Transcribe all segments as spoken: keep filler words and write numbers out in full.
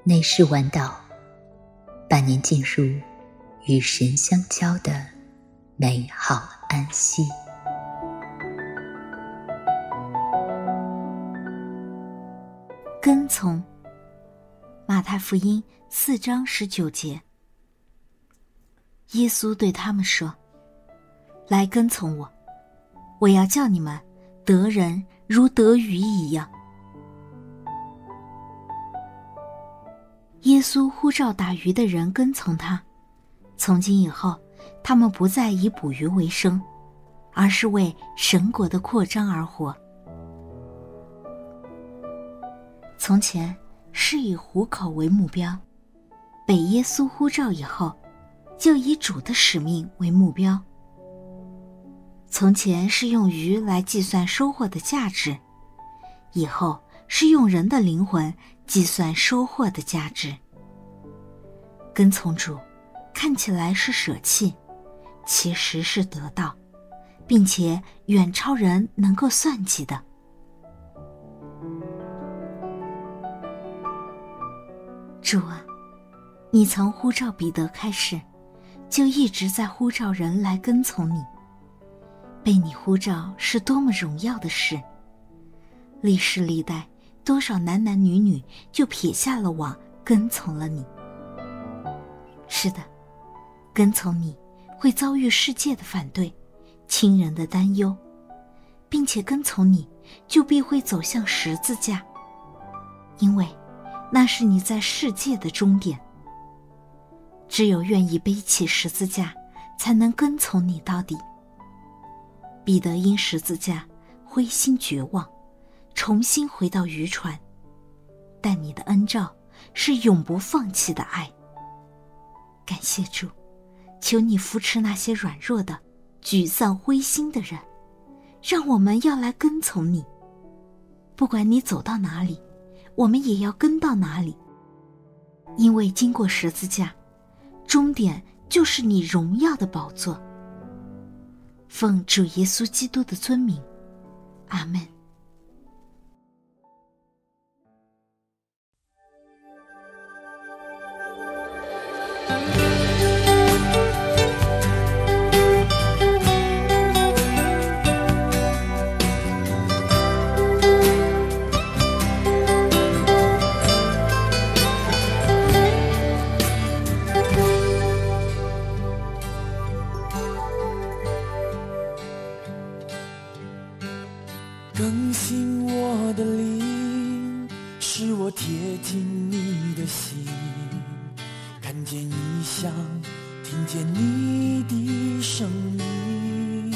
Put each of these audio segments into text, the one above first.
内视晚岛，伴您进入与神相交的美好安息。 跟从，马太福音四章十九节，耶稣对他们说：来跟从我，我要叫你们得人如得鱼一样。耶稣呼召打鱼的人跟从他，从今以后，他们不再以捕鱼为生，而是为神国的扩张而活。从前是以糊口为目标，被耶稣呼召以后，就以主的使命为目标。从前是用鱼来计算收获的价值，以后是用人的灵魂计算收获的价值。跟从主看起来是舍弃，其实是得到，并且远超人能够算计的。主啊，你曾呼召彼得开始，就一直在呼召人来跟从你。被你呼召是多么荣耀的事！历世历代，多少男男女女就撇下了网，跟从了你。是的，跟从你会遭遇世界的反对，亲人的担忧，并且跟从你就必会走向十字架，因为那是你在世界的终点。只有愿意背起十字架，才能跟从你到底。彼得因十字架灰心绝望，重新回到渔船，但你的恩召是永不放弃的爱。感谢主，求你扶持那些软弱的、沮丧灰心的人，让我们要来跟从你。不管你走到哪里，我们也要跟到哪里，因为经过十字架，终点就是你荣耀的宝座。奉主耶稣基督的尊名，阿们。 更新我的灵，使我贴近你的心，看见异象，听见你的声音。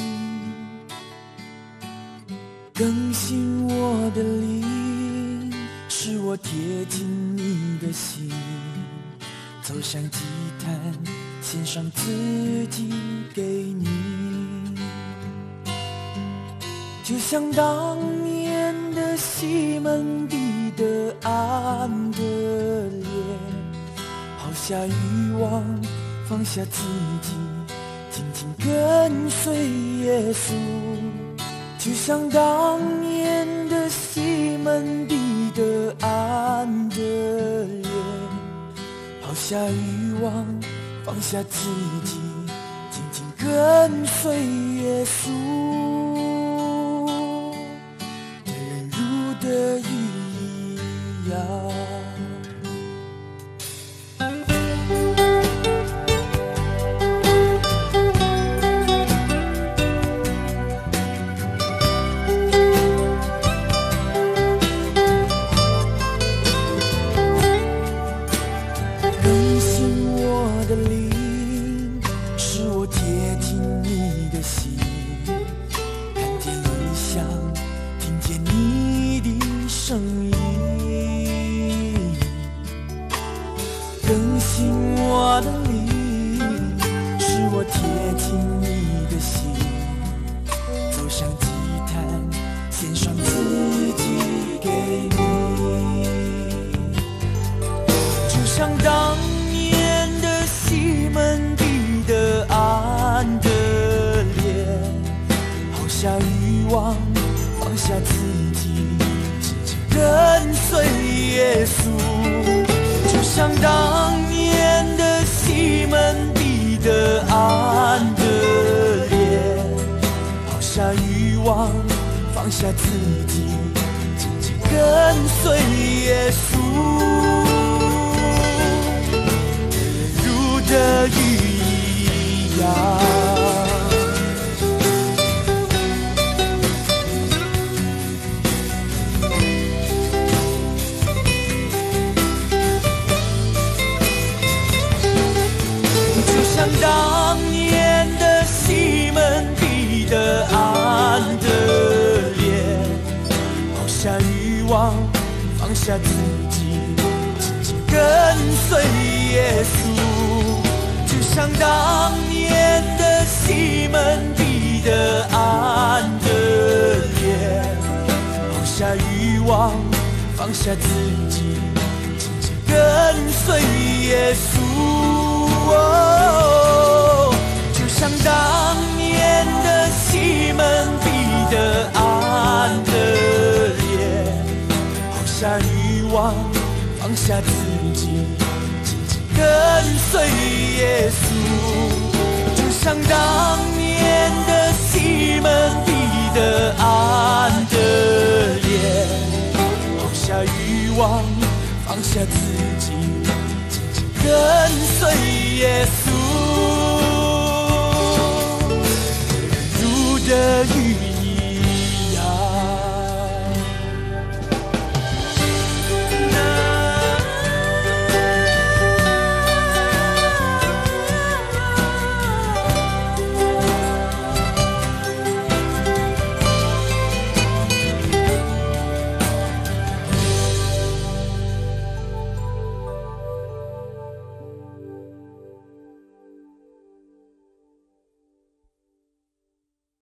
更新我的灵，使我贴近你的心，走向祭坛，献上自己给你。就像当年的西门彼得安德烈，抛下欲望，放下自己，紧紧跟随耶稣。就像当年的西门彼得安德烈，抛下欲望，放下自己，紧紧跟随耶稣。的鱼一样，更新我的灵，使我贴近你的心，看见异象，听见你的声音。更新我的灵，使我贴近你的心，走向祭坛，献上自己给你。就像当年的西门彼得安德烈，抛下欲望，放下自己，紧紧跟随耶稣。就像当年的西门彼得安的脸，抛下欲望，放下自己，紧紧跟随耶稣，如得鱼一样。像当年的西门彼得安的脸，抛下欲望，放下自己，紧紧跟随耶稣。就像当年的西门彼得安的脸，抛下欲望，放下自己，紧紧跟随耶稣。哦，就像当年的西门彼得安的脸，抛下欲望，放下自己，紧紧跟随耶稣。就像当年的西门彼得安的脸，抛下欲望，放下自己，跟随耶稣。